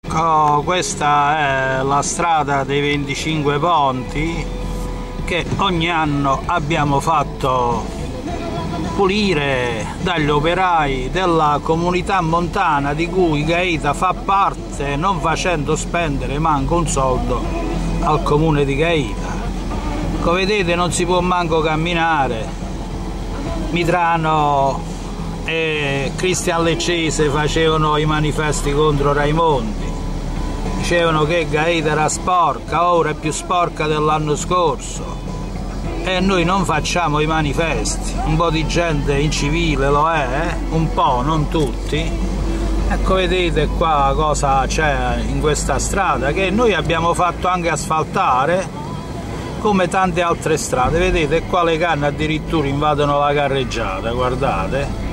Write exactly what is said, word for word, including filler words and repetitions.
Ecco, questa è la strada dei venticinque ponti che ogni anno abbiamo fatto pulire dagli operai della comunità montana di cui Gaeta fa parte, non facendo spendere manco un soldo al comune di Gaeta. Come vedete non si può manco camminare. Mitrano e Cristian Leccese facevano i manifesti contro Raimondi, dicevano che Gaeta era sporca, ora è più sporca dell'anno scorso, e noi non facciamo i manifesti. Un po' di gente incivile lo è, eh? Un po', non tutti. Ecco, vedete qua cosa c'è in questa strada, che noi abbiamo fatto anche asfaltare come tante altre strade. Vedete qua le canne addirittura invadono la carreggiata, guardate.